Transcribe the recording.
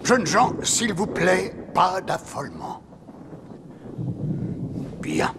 Jeunes gens, s'il vous plaît, pas d'affolement. Bien.